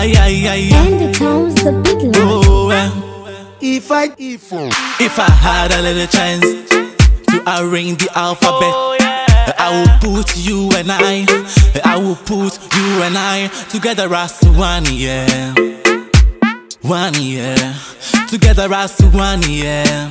And the tones the big line. Oh, if I had a little chance to arrange the alphabet, I will put you and I will put you and I together as one, yeah. One, yeah. Together as one, yeah.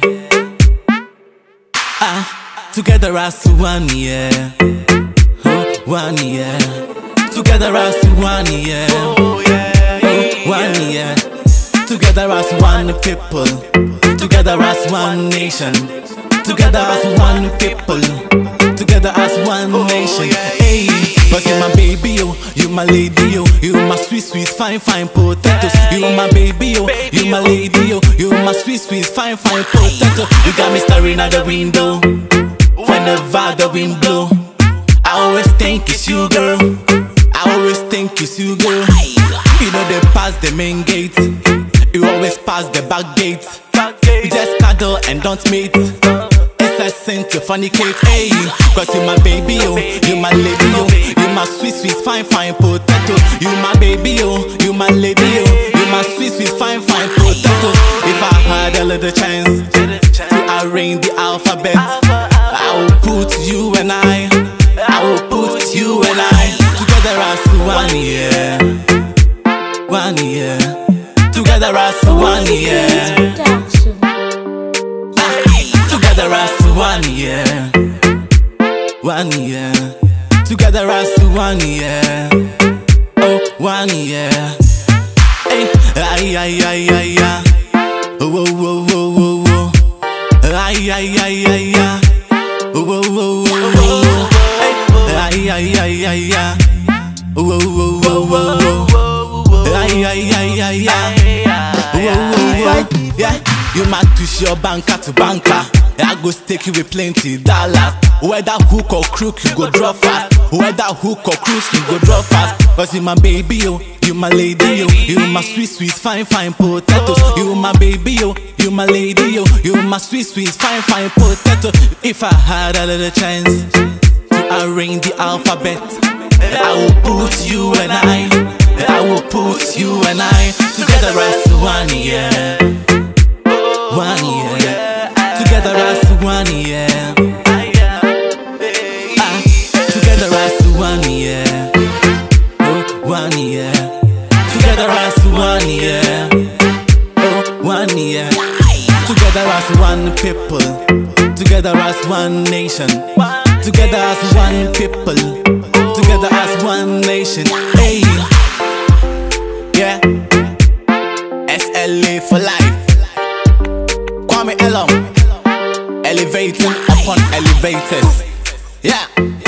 Together as one, yeah. One, yeah. Together as one, yeah. One, yeah. Together as one people. Together as one nation. Together as one people. Together as one nation. Hey, cause you my baby, oh, you my lady, oh, you my sweet, sweet, fine, fine potatoes. You my baby, oh, you my lady, oh, you my sweet, sweet, fine, fine potato. You got me staring at the window whenever the wind blow. I always think it's you, girl. I always think it's you, girl. You know they pass the main gate, you always pass the back gate. You just cuddle and don't meet. It's a sin to fornicate, hey. Cause you my baby, oh, you my lady, oh, you my sweet, sweet, fine, fine potato. You my baby, oh, you my lady, oh, you my sweet, sweet, fine, fine potato. If I had a little chance to arrange the alphabet, I will put you and I will put you and I together as one, yeah. One, yeah. Together as one, yeah. Together as one, yeah. One, yeah. Together as one, yeah. Oh, one, yeah. Hey, ay, ay, ay, ay, ay. Oh, oh, oh, oh, oh, oh. Ay, ay, ay, ay, ay. Oh, oh, oh, oh, oh. Ay, ay, ay, ay, ay. Oh, oh, oh, oh, oh, oh. Ay, ay, ay, ay, ay. Oh, oh, oh, yeah. You might twist your banker to banker. I go stake you with plenty dollars. Whether hook or crook, you go draw fast. Whether hook or crook, you go draw fast. Cause you my baby, oh, you my lady, oh, you my sweet, sweet, fine, fine potatoes. You my baby, oh, you my lady, oh, you my sweet, sweet, fine, fine potato. If I had a little chance to arrange the alphabet, I will put you and I will put you and I together as one, yeah. One, yeah. Together as one, yeah. Together as one, yeah. Oh, one, yeah. Together as one, yeah. Oh, one, yeah. Together as one people. Together as one nation. Together as one people. Together as one nation. Hey, yeah. SLA for life. Kwame Elom, elevating upon elevators. Yeah.